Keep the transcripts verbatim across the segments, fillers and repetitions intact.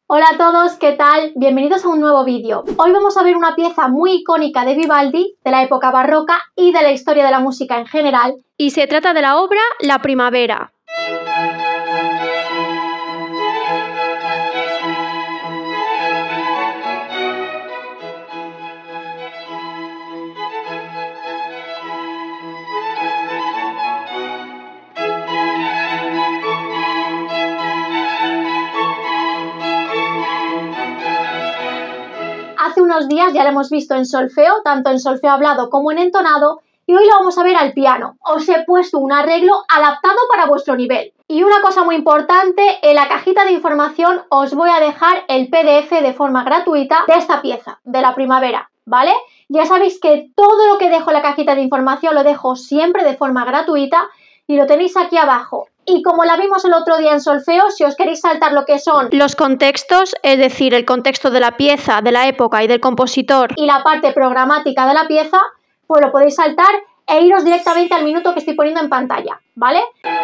Hola a todos, ¿qué tal? Bienvenidos a un nuevo vídeo. Hoy vamos a ver una pieza muy icónica de Vivaldi, de la época barroca y de la historia de la música en general, y se trata de la obra La Primavera. Hace unos días ya lo hemos visto en solfeo, tanto en solfeo hablado como en entonado, y hoy lo vamos a ver al piano. Os he puesto un arreglo adaptado para vuestro nivel. Y una cosa muy importante, en la cajita de información os voy a dejar el P D F de forma gratuita de esta pieza, de La Primavera, ¿vale? Ya sabéis que todo lo que dejo en la cajita de información lo dejo siempre de forma gratuita y lo tenéis aquí abajo. Y como la vimos el otro día en solfeo, si os queréis saltar lo que son los contextos, es decir, el contexto de la pieza, de la época y del compositor, y la parte programática de la pieza, pues lo podéis saltar e iros directamente al minuto que estoy poniendo en pantalla, ¿vale?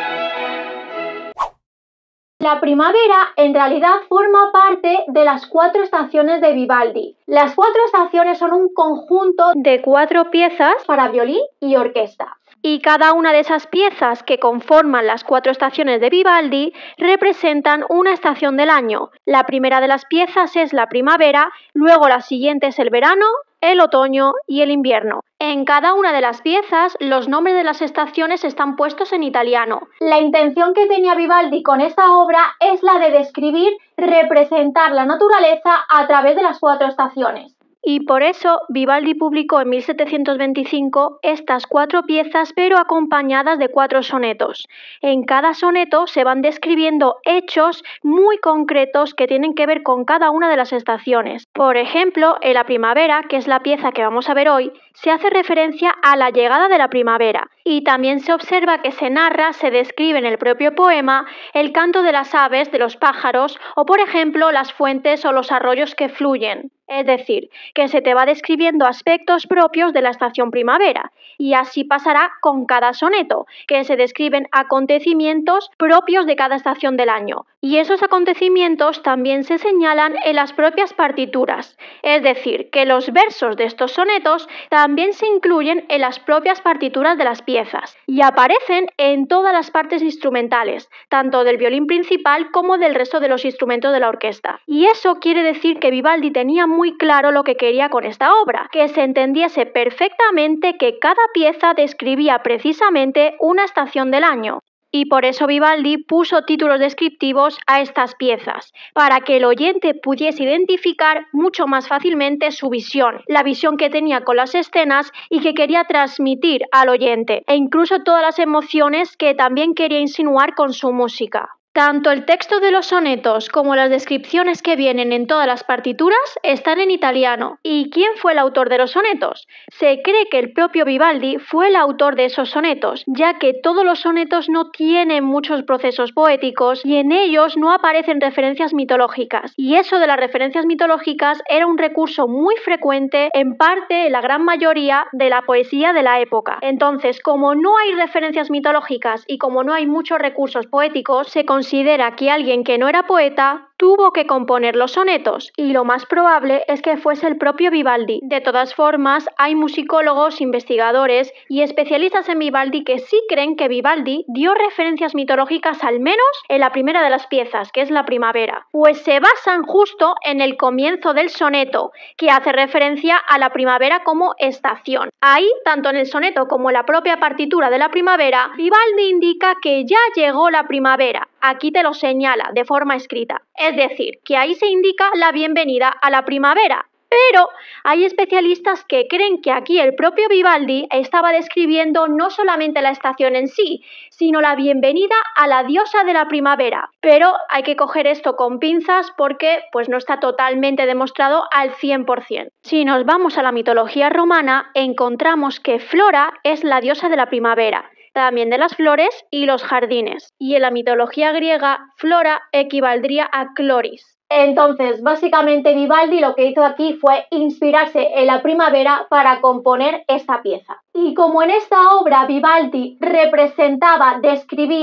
La primavera en realidad forma parte de las cuatro estaciones de Vivaldi. Las cuatro estaciones son un conjunto de cuatro piezas para violín y orquesta. Y cada una de esas piezas que conforman las cuatro estaciones de Vivaldi representan una estación del año. La primera de las piezas es la primavera, luego la siguiente es el verano, el otoño y el invierno. En cada una de las piezas, los nombres de las estaciones están puestos en italiano. La intención que tenía Vivaldi con esta obra es la de describir, representar la naturaleza a través de las cuatro estaciones. Y por eso Vivaldi publicó en mil setecientos veinticinco estas cuatro piezas, pero acompañadas de cuatro sonetos. En cada soneto se van describiendo hechos muy concretos que tienen que ver con cada una de las estaciones. Por ejemplo, en la primavera, que es la pieza que vamos a ver hoy, se hace referencia a la llegada de la primavera. Y también se observa que se narra, se describe en el propio poema, el canto de las aves, de los pájaros, o por ejemplo, las fuentes o los arroyos que fluyen. Es decir, que se te va describiendo aspectos propios de la estación primavera, y así pasará con cada soneto, que se describen acontecimientos propios de cada estación del año, y esos acontecimientos también se señalan en las propias partituras, es decir, que los versos de estos sonetos también se incluyen en las propias partituras de las piezas, y aparecen en todas las partes instrumentales, tanto del violín principal como del resto de los instrumentos de la orquesta. Y eso quiere decir que Vivaldi tenía muy claro lo que quería con esta obra, que se entendiese perfectamente que cada pieza describía precisamente una estación del año. Y por eso Vivaldi puso títulos descriptivos a estas piezas, para que el oyente pudiese identificar mucho más fácilmente su visión, la visión que tenía con las escenas y que quería transmitir al oyente, e incluso todas las emociones que también quería insinuar con su música. Tanto el texto de los sonetos como las descripciones que vienen en todas las partituras están en italiano. ¿Y quién fue el autor de los sonetos? Se cree que el propio Vivaldi fue el autor de esos sonetos, ya que todos los sonetos no tienen muchos procesos poéticos y en ellos no aparecen referencias mitológicas. Y eso de las referencias mitológicas era un recurso muy frecuente en parte, en la gran mayoría, de la poesía de la época. Entonces, como no hay referencias mitológicas y como no hay muchos recursos poéticos, se considera Considera que alguien que no era poeta tuvo que componer los sonetos, y lo más probable es que fuese el propio Vivaldi. De todas formas, hay musicólogos, investigadores y especialistas en Vivaldi que sí creen que Vivaldi dio referencias mitológicas al menos en la primera de las piezas, que es la primavera, pues se basan justo en el comienzo del soneto, que hace referencia a la primavera como estación. Ahí, tanto en el soneto como en la propia partitura de la primavera, Vivaldi indica que ya llegó la primavera. Aquí te lo señala de forma escrita. Es decir, que ahí se indica la bienvenida a la primavera. Pero hay especialistas que creen que aquí el propio Vivaldi estaba describiendo no solamente la estación en sí, sino la bienvenida a la diosa de la primavera. Pero hay que coger esto con pinzas porque pues, no está totalmente demostrado al cien por cien. Si nos vamos a la mitología romana, encontramos que Flora es la diosa de la primavera, también de las flores y los jardines. Y en la mitología griega, Flora equivaldría a Cloris. Entonces, básicamente Vivaldi lo que hizo aquí fue inspirarse en la primavera para componer esta pieza. Y como en esta obra Vivaldi representaba, describía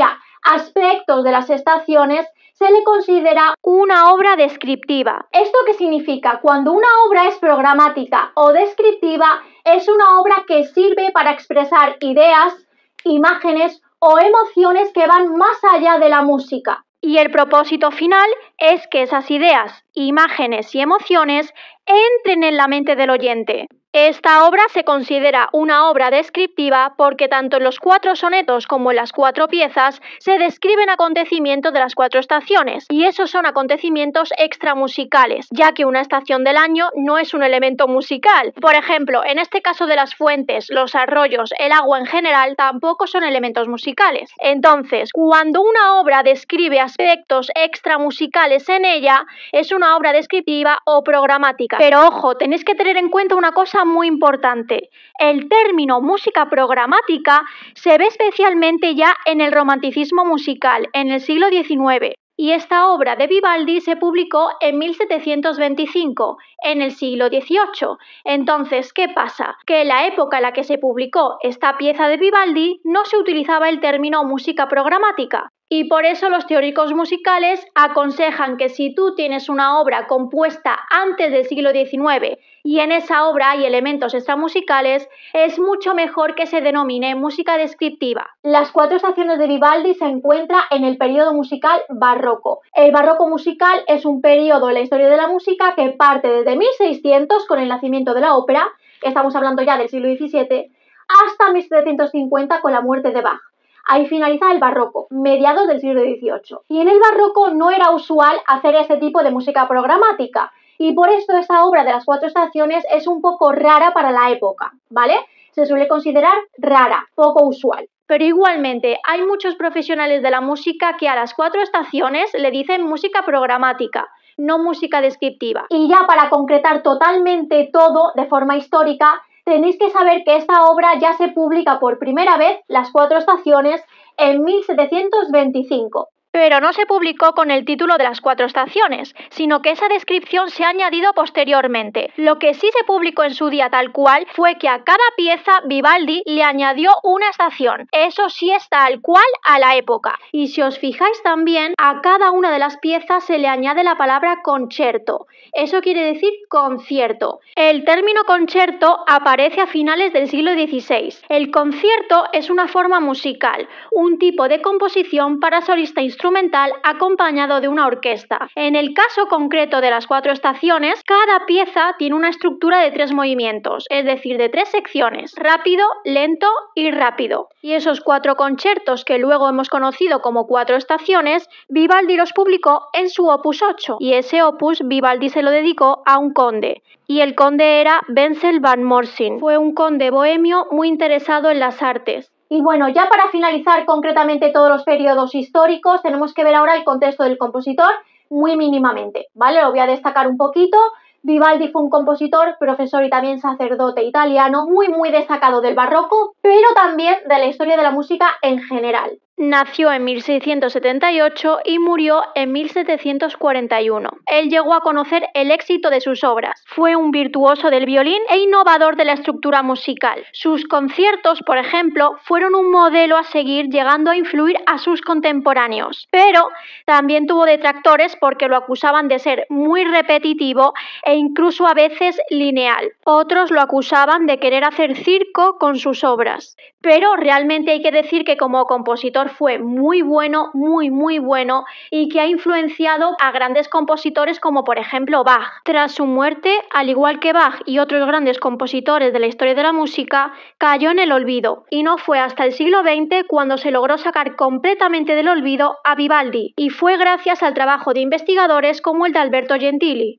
aspectos de las estaciones, se le considera una obra descriptiva. ¿Esto qué significa? Cuando una obra es programática o descriptiva, es una obra que sirve para expresar ideas, imágenes o emociones que van más allá de la música. Y el propósito final es que esas ideas, imágenes y emociones entren en la mente del oyente. Esta obra se considera una obra descriptiva porque tanto en los cuatro sonetos como en las cuatro piezas se describen acontecimientos de las cuatro estaciones, y esos son acontecimientos extramusicales, ya que una estación del año no es un elemento musical. Por ejemplo, en este caso de las fuentes, los arroyos, el agua en general tampoco son elementos musicales. Entonces, cuando una obra describe aspectos extramusicales en ella, es una obra descriptiva o programática. Pero ojo, tenéis que tener en cuenta una cosa muy importante. El término música programática se ve especialmente ya en el romanticismo musical, en el siglo diecinueve. Y esta obra de Vivaldi se publicó en mil setecientos veinticinco, en el siglo dieciocho. Entonces, ¿qué pasa? Que en la época en la que se publicó esta pieza de Vivaldi no se utilizaba el término música programática. Y por eso los teóricos musicales aconsejan que si tú tienes una obra compuesta antes del siglo diecinueve y en esa obra hay elementos extramusicales, es mucho mejor que se denomine música descriptiva. Las cuatro estaciones de Vivaldi se encuentran en el periodo musical barroco. El barroco musical es un periodo en la historia de la música que parte desde mil seiscientos con el nacimiento de la ópera, estamos hablando ya del siglo diecisiete, hasta mil setecientos cincuenta con la muerte de Bach. Ahí finaliza el barroco, mediados del siglo dieciocho. Y en el barroco no era usual hacer este tipo de música programática, y por esto esta obra de las cuatro estaciones es un poco rara para la época, ¿vale? Se suele considerar rara, poco usual. Pero igualmente hay muchos profesionales de la música que a las cuatro estaciones le dicen música programática, no música descriptiva. Y ya para concretar totalmente todo de forma histórica, tenéis que saber que esta obra ya se publica por primera vez, las cuatro estaciones, en mil setecientos veinticinco. Pero no se publicó con el título de las cuatro estaciones, sino que esa descripción se ha añadido posteriormente. Lo que sí se publicó en su día tal cual fue que a cada pieza Vivaldi le añadió una estación. Eso sí es tal cual a la época. Y si os fijáis también, a cada una de las piezas se le añade la palabra concerto. Eso quiere decir concierto. El término concerto aparece a finales del siglo dieciséis. El concierto es una forma musical, un tipo de composición para solista instrumental instrumental acompañado de una orquesta. En el caso concreto de las cuatro estaciones, cada pieza tiene una estructura de tres movimientos, es decir, de tres secciones: rápido, lento y rápido. Y esos cuatro conciertos que luego hemos conocido como cuatro estaciones, Vivaldi los publicó en su opus ocho, y ese opus Vivaldi se lo dedicó a un conde. Y el conde era Wenzel van Morsin. Fue un conde bohemio muy interesado en las artes. Y bueno, ya para finalizar concretamente todos los periodos históricos, tenemos que ver ahora el contexto del compositor muy mínimamente, ¿vale? Lo voy a destacar un poquito. Vivaldi fue un compositor, profesor y también sacerdote italiano, muy muy destacado del barroco, pero también de la historia de la música en general. Nació en mil seiscientos setenta y ocho y murió en mil setecientos cuarenta y uno. Él llegó a conocer el éxito de sus obras. Fue un virtuoso del violín e innovador de la estructura musical. Sus conciertos, por ejemplo, fueron un modelo a seguir, llegando a influir a sus contemporáneos. Pero también tuvo detractores porque lo acusaban de ser muy repetitivo e incluso a veces lineal. Otros lo acusaban de querer hacer circo con sus obras. Pero realmente hay que decir que como compositor fue muy bueno, muy muy bueno, y que ha influenciado a grandes compositores como por ejemplo Bach. Tras su muerte, al igual que Bach y otros grandes compositores de la historia de la música, cayó en el olvido, y no fue hasta el siglo veinte cuando se logró sacar completamente del olvido a Vivaldi, y fue gracias al trabajo de investigadores como el de Alberto Gentili.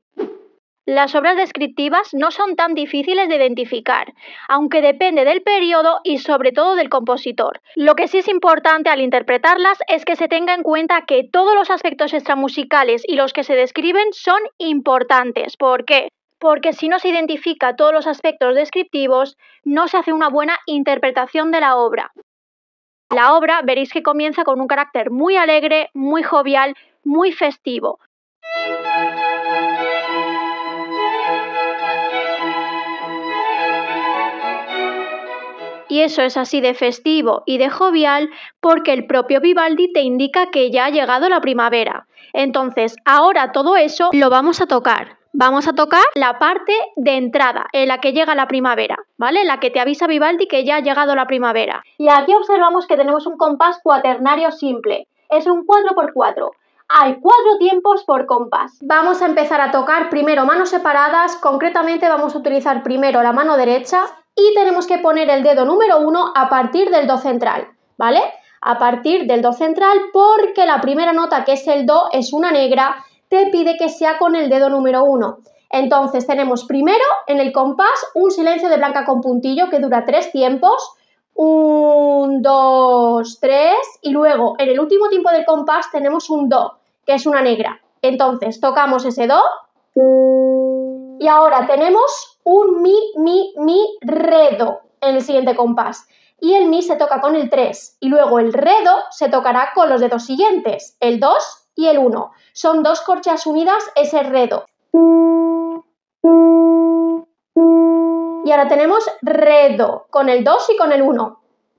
Las obras descriptivas no son tan difíciles de identificar, aunque depende del periodo y sobre todo del compositor. Lo que sí es importante al interpretarlas es que se tenga en cuenta que todos los aspectos extramusicales y los que se describen son importantes. ¿Por qué? Porque si no se identifica todos los aspectos descriptivos, no se hace una buena interpretación de la obra. La obra veréis que comienza con un carácter muy alegre, muy jovial, muy festivo. y eso es así de festivo y de jovial porque el propio Vivaldi te indica que ya ha llegado la primavera. Entonces, ahora todo eso lo vamos a tocar. Vamos a tocar la parte de entrada, en la que llega la primavera, ¿vale? En la que te avisa Vivaldi que ya ha llegado la primavera. Y aquí observamos que tenemos un compás cuaternario simple. Es un cuatro por cuatro. Hay cuatro tiempos por compás. Vamos a empezar a tocar primero manos separadas, concretamente vamos a utilizar primero la mano derecha y tenemos que poner el dedo número uno a partir del do central, ¿vale? A partir del do central porque la primera nota, que es el do, es una negra, te pide que sea con el dedo número uno. Entonces tenemos primero en el compás un silencio de blanca con puntillo que dura tres tiempos, un, dos, tres, y luego en el último tiempo del compás tenemos un do, que es una negra. Entonces tocamos ese do y ahora tenemos un mi, mi, mi, re, do en el siguiente compás. Y el mi se toca con el tres y luego el re, do se tocará con los dedos siguientes, el dos y el uno. Son dos corcheas unidas ese re, do. Y ahora tenemos re, do con el dos y con el uno.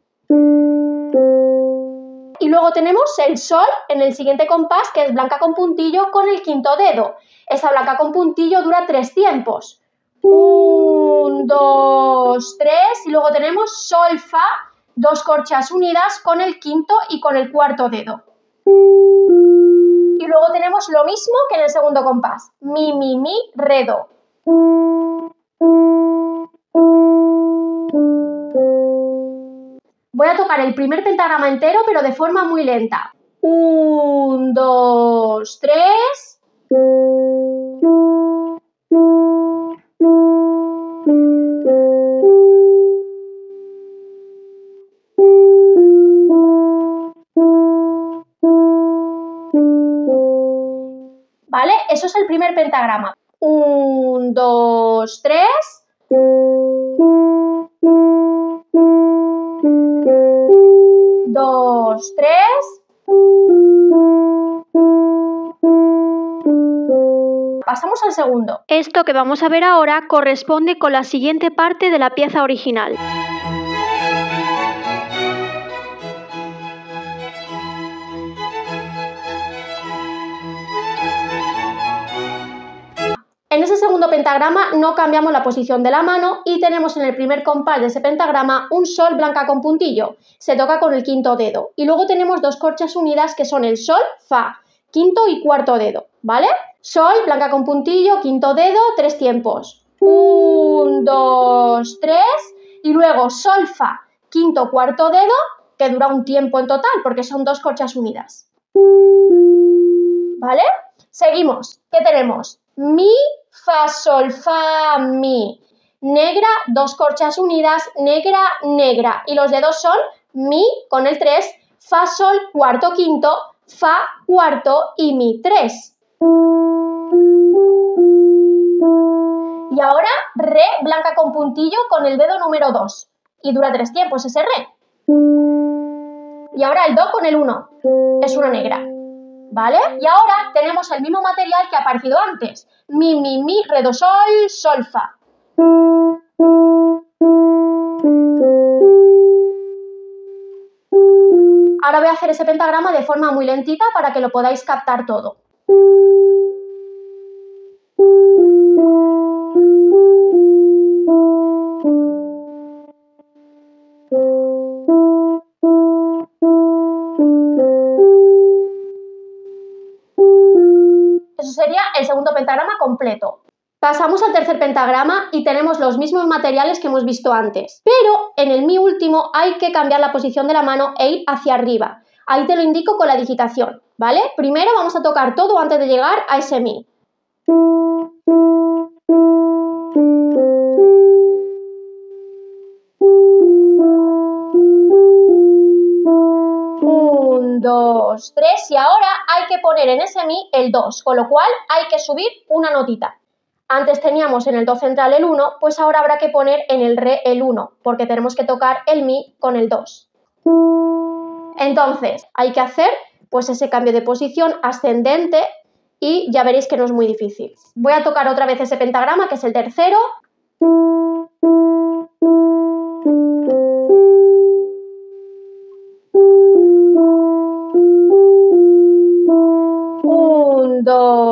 Y luego tenemos el sol en el siguiente compás, que es blanca con puntillo con el quinto dedo. Esa blanca con puntillo dura tres tiempos. Un, dos, tres y luego tenemos sol, fa, dos corcheas unidas con el quinto y con el cuarto dedo. Y luego tenemos lo mismo que en el segundo compás, mi, mi, mi, re, do. Voy a tocar el primer pentagrama entero, pero de forma muy lenta. Un, dos, tres. ¿Vale? Eso es el primer pentagrama. Un, dos, tres. Dos, tres. Pasamos al segundo. Esto que vamos a ver ahora corresponde con la siguiente parte de la pieza original. En ese segundo pentagrama no cambiamos la posición de la mano y tenemos en el primer compás de ese pentagrama un sol blanca con puntillo. Se toca con el quinto dedo. Y luego tenemos dos corcheas unidas que son el sol, fa, quinto y cuarto dedo, ¿vale? Sol, blanca con puntillo, quinto dedo, tres tiempos. Un, dos, tres. Y luego sol, fa, quinto, cuarto dedo, que dura un tiempo en total porque son dos corcheas unidas. ¿Vale? Seguimos. ¿Qué tenemos? Mi, fa, sol, fa, mi. Negra, dos corcheas unidas, negra, negra. Y los dedos son mi con el tres, fa, sol, cuarto, quinto, fa, cuarto y mi, tres. Y ahora re, blanca con puntillo con el dedo número dos. Y dura tres tiempos ese re. Y ahora el do con el uno. Es una negra. ¿Vale? Y ahora tenemos el mismo material que ha aparecido antes. Mi, mi, mi, re, do, sol, sol, fa. Ahora voy a hacer ese pentagrama de forma muy lentita para que lo podáis captar todo. Eso sería el segundo pentagrama completo. Pasamos al tercer pentagrama y tenemos los mismos materiales que hemos visto antes. Pero en el mi último hay que cambiar la posición de la mano e ir hacia arriba. Ahí te lo indico con la digitación, ¿vale? Primero vamos a tocar todo antes de llegar a ese mi. Un, dos, tres y ahora hay que poner en ese mi el dos, con lo cual hay que subir una notita. Antes teníamos en el do central el uno, pues ahora habrá que poner en el re el uno, porque tenemos que tocar el mi con el dos. Entonces, hay que hacer pues ese cambio de posición ascendente y ya veréis que no es muy difícil. Voy a tocar otra vez ese pentagrama, que es el tercero.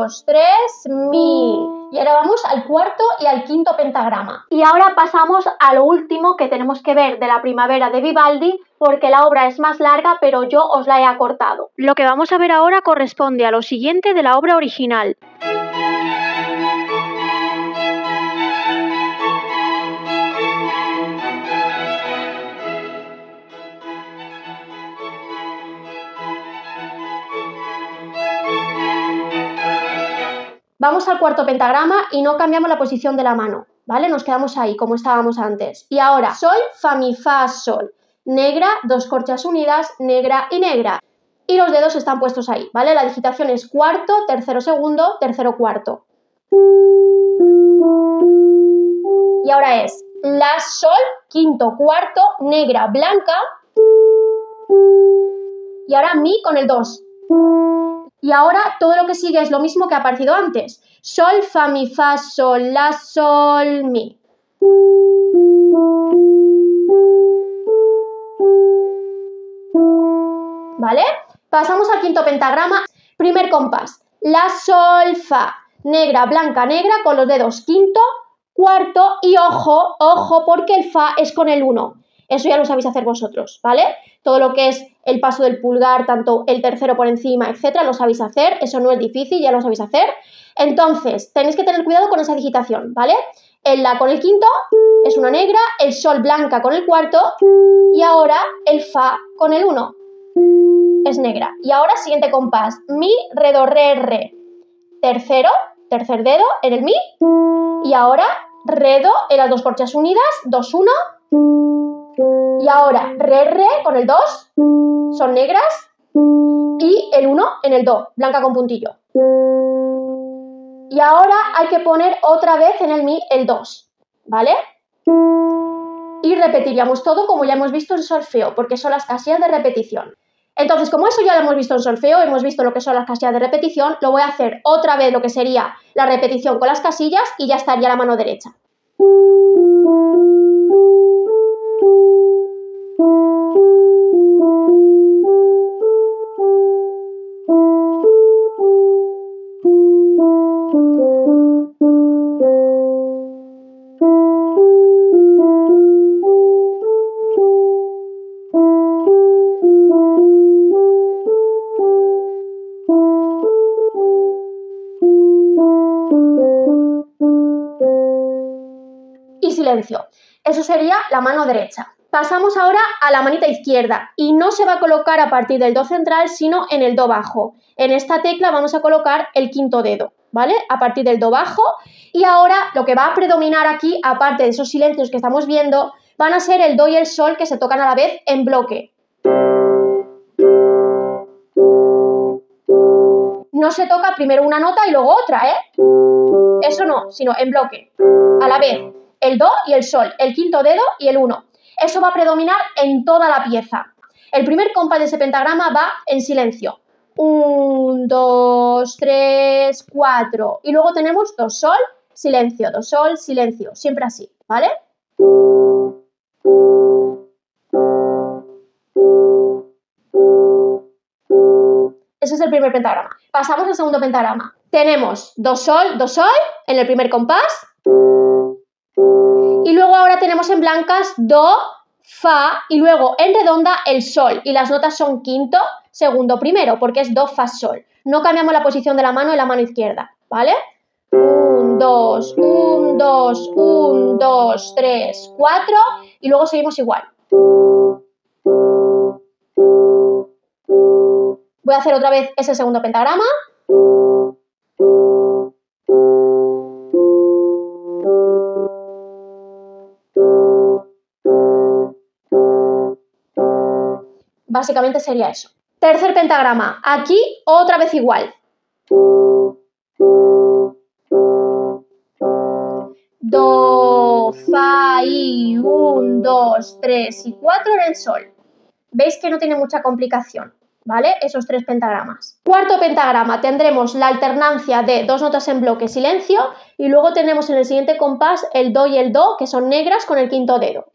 dos, tres, mi. Y ahora vamos al cuarto y al quinto pentagrama. Y ahora pasamos a lo último que tenemos que ver de la primavera de Vivaldi, porque la obra es más larga, pero yo os la he acortado. Lo que vamos a ver ahora corresponde a lo siguiente de la obra original. Vamos al cuarto pentagrama y no cambiamos la posición de la mano, ¿vale? Nos quedamos ahí, como estábamos antes. Y ahora, sol, fa, mi, fa, sol. Negra, dos corcheas unidas, negra y negra. Y los dedos están puestos ahí, ¿vale? La digitación es cuarto, tercero, segundo, tercero, cuarto. Y ahora es la, sol, quinto, cuarto, negra, blanca. Y ahora mi con el dos. Y ahora todo lo que sigue es lo mismo que ha aparecido antes. Sol, fa, mi, fa, sol, la, sol, mi. ¿Vale? Pasamos al quinto pentagrama. Primer compás. La, sol, fa. Negra, blanca, negra con los dedos quinto, cuarto y ojo, ojo porque el fa es con el uno. Eso ya lo sabéis hacer vosotros, ¿vale? Todo lo que es el paso del pulgar, tanto el tercero por encima, etcétera, lo sabéis hacer. Eso no es difícil, ya lo sabéis hacer. Entonces, tenéis que tener cuidado con esa digitación, ¿vale? El la con el quinto es una negra, el sol blanca con el cuarto y ahora el fa con el uno es negra. Y ahora siguiente compás, mi, re, do, re, re. Tercero, tercer dedo en el mi y ahora re, do en las dos corcheas unidas, dos, uno. Y ahora, re, re con el dos, son negras, y el uno en el do, blanca con puntillo. Y ahora hay que poner otra vez en el mi el dos, ¿vale? Y repetiríamos todo como ya hemos visto en solfeo, porque son las casillas de repetición. Entonces, como eso ya lo hemos visto en solfeo, hemos visto lo que son las casillas de repetición, lo voy a hacer otra vez lo que sería la repetición con las casillas y ya estaría la mano derecha. Silencio. Eso sería la mano derecha. Pasamos ahora a la manita izquierda y no se va a colocar a partir del do central, sino en el do bajo. En esta tecla vamos a colocar el quinto dedo, ¿vale? A partir del do bajo. Y ahora lo que va a predominar aquí, aparte de esos silencios que estamos viendo, van a ser el do y el sol que se tocan a la vez en bloque. No se toca primero una nota y luego otra, ¿eh? Eso no, sino en bloque, a la vez. El do y el sol, el quinto dedo y el uno. Eso va a predominar en toda la pieza. El primer compás de ese pentagrama va en silencio. Un, dos, tres, cuatro. Y luego tenemos do, sol, silencio, do, sol, silencio. Siempre así, ¿vale? Ese es el primer pentagrama. Pasamos al segundo pentagrama. Tenemos do, sol, do, sol en el primer compás. Y luego ahora tenemos en blancas do, fa y luego en redonda el sol. Y las notas son quinto, segundo, primero, porque es do, fa, sol. No cambiamos la posición de la mano en la mano izquierda, ¿vale? Un, dos, un, dos, un, dos, tres, cuatro y luego seguimos igual. Voy a hacer otra vez ese segundo pentagrama. Básicamente sería eso. Tercer pentagrama. Aquí otra vez igual. Do, fa y un, dos, tres y cuatro en el sol. Veis que no tiene mucha complicación, ¿vale? Esos tres pentagramas. Cuarto pentagrama. Tendremos la alternancia de dos notas en bloque, silencio, y luego tenemos en el siguiente compás el do y el do, que son negras con el quinto dedo.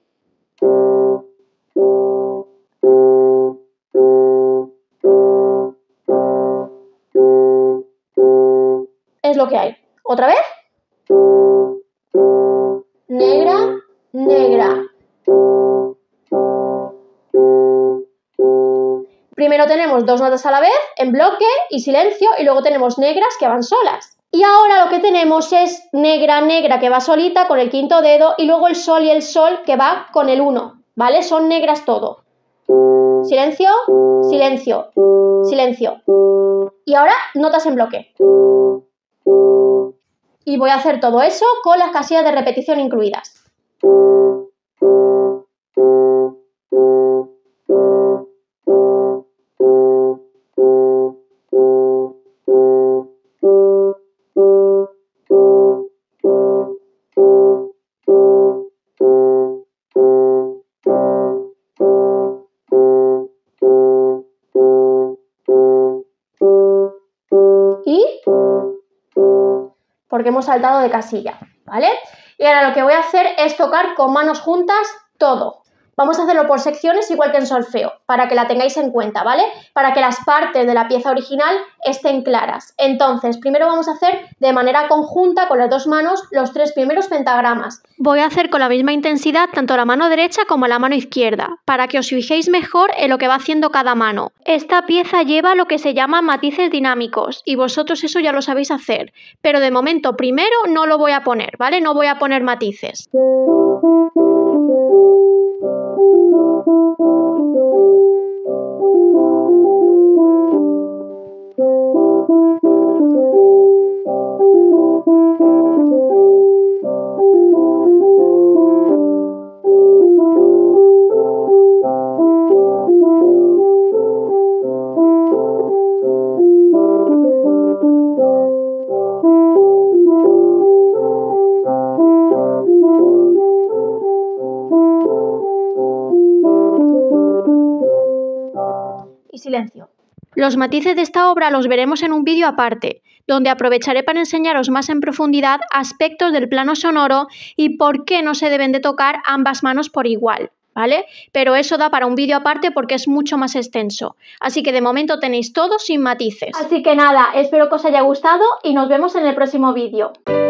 Primero tenemos dos notas a la vez, en bloque y silencio, y luego tenemos negras que van solas. Y ahora lo que tenemos es negra, negra que va solita con el quinto dedo y luego el sol y el sol que va con el uno, ¿vale? Son negras todo. Silencio, silencio, silencio. Y ahora notas en bloque. Y voy a hacer todo eso con las casillas de repetición incluidas. Y porque hemos saltado de casilla, ¿vale? Y ahora lo que voy a hacer es tocar con manos juntas todo. Vamos a hacerlo por secciones igual que en solfeo, para que la tengáis en cuenta, ¿vale? Para que las partes de la pieza original estén claras. Entonces, primero vamos a hacer de manera conjunta con las dos manos los tres primeros pentagramas. Voy a hacer con la misma intensidad tanto la mano derecha como la mano izquierda, para que os fijéis mejor en lo que va haciendo cada mano. Esta pieza lleva lo que se llaman matices dinámicos, y vosotros eso ya lo sabéis hacer. Pero de momento primero no lo voy a poner, ¿vale? No voy a poner matices. Y silencio. Los matices de esta obra los veremos en un vídeo aparte, donde aprovecharé para enseñaros más en profundidad aspectos del plano sonoro y por qué no se deben de tocar ambas manos por igual, ¿vale? Pero eso da para un vídeo aparte porque es mucho más extenso. Así que de momento tenéis todo sin matices. Así que nada, espero que os haya gustado y nos vemos en el próximo vídeo.